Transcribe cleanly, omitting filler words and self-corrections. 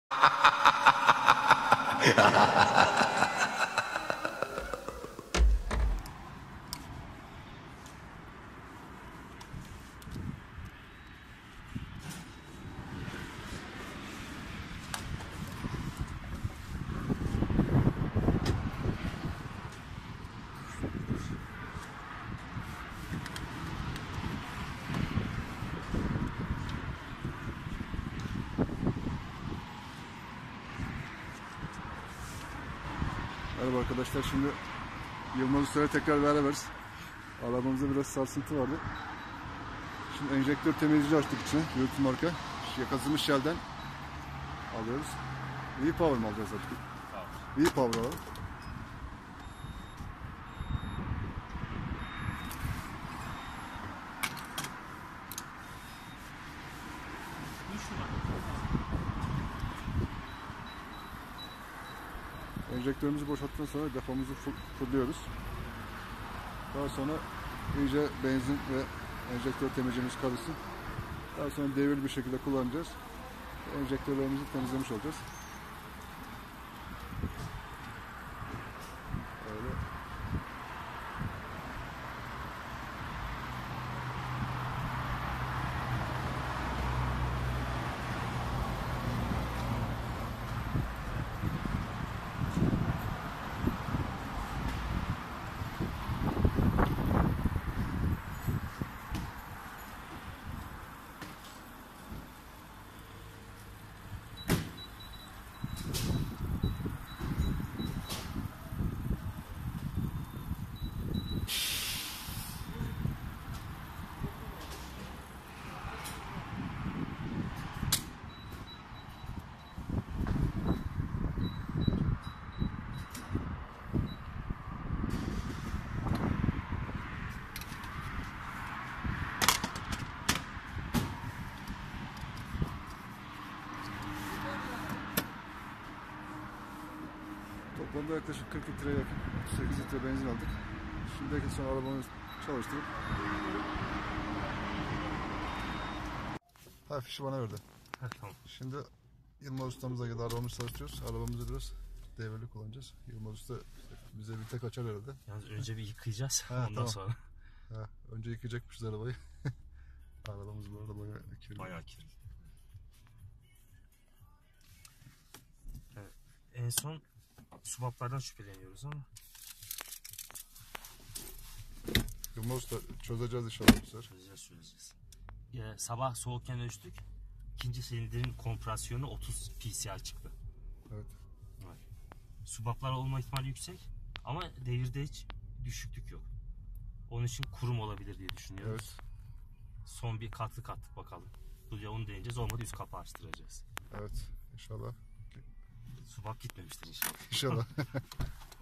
Merhaba arkadaşlar, şimdi Yılmaz Usta'ya tekrar beraberiz. Arabamızda biraz sarsıntı vardı. Şimdi enjektör temizleyici açtık içine, Yürütü marka. Yakasımız Shell'den alıyoruz. İyi power mı alacağız artık? İyi power alalım. Enjektörümüzü boşalttıktan sonra depomuzu fulluyoruz. Daha sonra iyice benzin ve enjektör temizleyicimiz karışsın. Daha sonra devirli bir şekilde kullanacağız. Enjektörlerimizi temizlemiş olacağız. Öyle. Toplamda yaklaşık 40 litreye yakın, 8 litre benzin aldık. Şimdiki son arabamı çalıştırıp fişi bana verdi. Tamam. Şimdi Yılmaz Usta'mıza geldi, arabamızı çalıştırıyoruz. Arabamızı biraz devirli kullanacağız. Yılmaz Usta bize bir tek açar herhalde. Yalnız önce bir yıkayacağız. Ondan tamam. sonra. Önce yıkayacakmışız arabayı. Arabamız bu arada bayağı kirli. Bayağı kirli. En son subaplardan şüpheleniyoruz ama. Yılmaz Usta çözeceğiz inşallah bu sefer. Çözeceğiz. Sabah soğukken ölçtük. İkinci silindirin kompresyonu 30 PSI çıktı. Evet. Subaplar olma ihtimali yüksek ama devirde hiç düşüklük yok. Onun için kurum olabilir diye düşünüyoruz. Evet. Son bir kattık bakalım. Buraya onu deneyeceğiz. Olmadı üst kapağı açtıracağız. Evet. İnşallah. Subap gitmemiştir inşallah. İnşallah.